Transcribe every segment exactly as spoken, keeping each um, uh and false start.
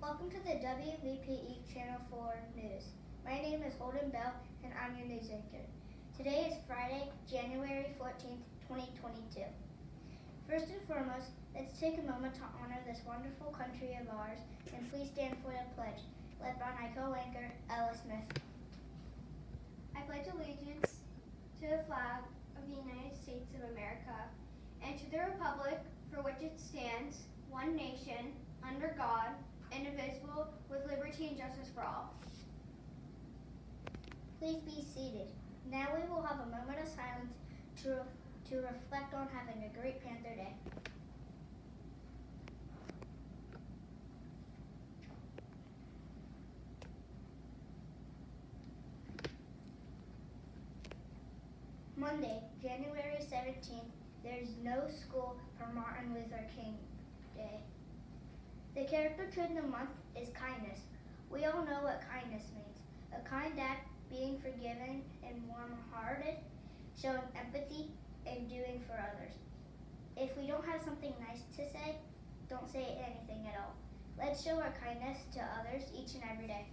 Welcome to the W V P E Channel four News. My name is Holden Bell and I'm your news anchor. Today is Friday, January fourteenth, twenty twenty-two. First and foremost, let's take a moment to honor this wonderful country of ours and please stand for the pledge, led by my co-anchor, Ella Smith. I pledge allegiance to the flag of the United States of America and to the republic for which it stands, one nation, under God, indivisible, with liberty and justice for all. Please be seated. Now we will have a moment of silence to, to reflect on having a great Panther Day. Monday, January seventeenth, there's no school for Martin Luther King Day. The character trait of the month is kindness. We all know what kindness means. A kind act, being forgiving and warm-hearted, showing empathy, and doing for others. If we don't have something nice to say, don't say anything at all. Let's show our kindness to others each and every day.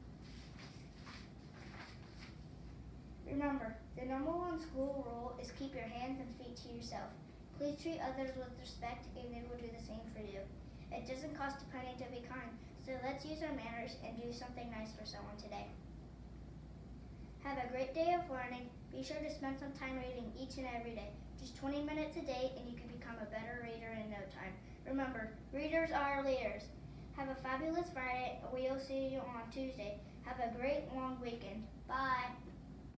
Remember, the number one school rule is keep your hands and feet to yourself. Please treat others with respect and they will do the same for you. It doesn't cost a penny to be kind, so let's use our manners and do something nice for someone today. Have a great day of learning. Be sure to spend some time reading each and every day. Just twenty minutes a day and you can become a better reader in no time. Remember, readers are leaders. Have a fabulous Friday and we'll see you on Tuesday. Have a great long weekend. Bye.